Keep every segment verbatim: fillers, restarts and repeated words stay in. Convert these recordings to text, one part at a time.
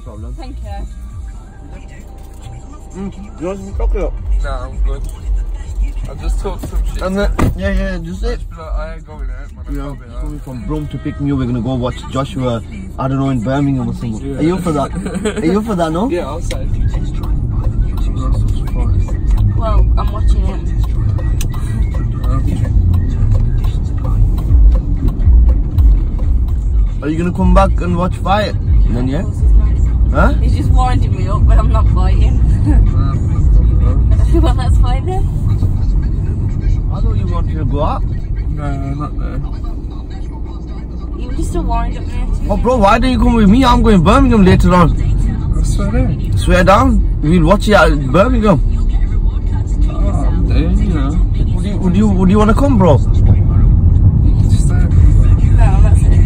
problem. Thank you. Mm. You want some chocolate? Nah, I'm good. I just talked some shit. And then, yeah, yeah, just it. Like, I ain't going out, man. Yeah, he's coming from Broome to pick me up. We're gonna go watch Joshua, I don't know, in Birmingham or something. Yeah. Are you up for that? Are you up for that, no? Yeah, I'll say. Well, I'm watching it. Are you gonna come back and watch Fight? Then, yeah? Huh? He's just winding me up, but I'm not fighting. Well, that's fine then. I thought you wanted to go out. No, not there. You were just a wind up there. Oh, bro, why don't you come with me? I'm going to Birmingham later on. I swear down. Swear down. We'll watch it at Birmingham. Oh, I'm there, you know. Would you, would you, would you want to come, bro? Just there. No, that's it.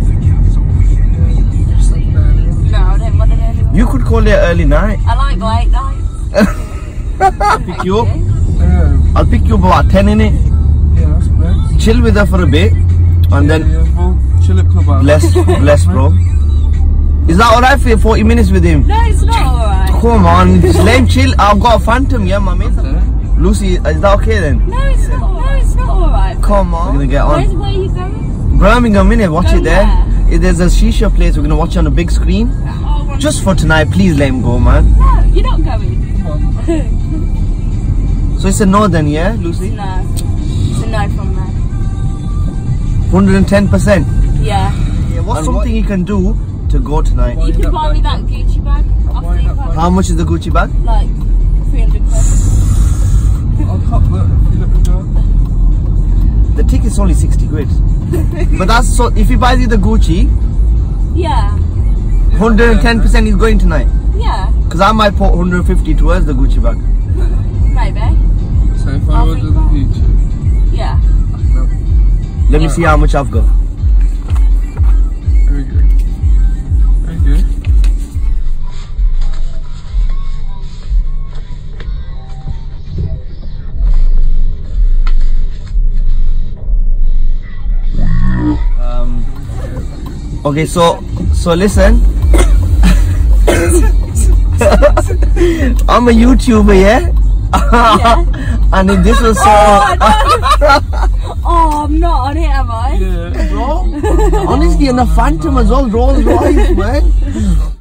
Just like there. No, I don't want to know. You could call it early night. I like late nights. Pick you up. Yeah, I'll pick you up about ten in it. yeah, that's best. Chill with her for a bit. And Yeah, then yeah, well, chill at club out. bless, bless, bro. Is that alright for you? forty minutes with him? No, it's not alright. Come on, just let him chill. I've got a Phantom, yeah, my mate. Yeah. Lucy, is that okay then? No, it's not. No, it's not alright. Come on. We're gonna get Where's, on. where are you going? Birmingham, innit? Watch Go it there. where? If there's a shisha place, we're gonna watch it on a big screen. Oh, well, Just for tonight, please let him go, man. no, you're not going. So it's a no then, yeah, Lucy? No. It's a no from there. one hundred ten percent. Yeah. Yeah, what's And something what- you can do to go tonight? You can buy me that Gucci bag. I'll buying free that bag. How much is the Gucci bag? Like three hundred quid. I'll cop that if you let me go. The ticket's only sixty quid. But that's so, if he buys you the Gucci, Yeah. one hundred ten percent is going tonight. Yeah. Because I might put one hundred fifty towards the Gucci bag. Maybe. So if I I'll order think the about it. future, Yeah. no. Let me see how much I've got. Very good. Very good. Um, okay, so so listen. I'm a YouTuber, yeah? Yeah. And if this was so... Oh, I'm not on it, am I? Yeah. Bro, honestly, and a Phantom as well, Rolls Royce, man.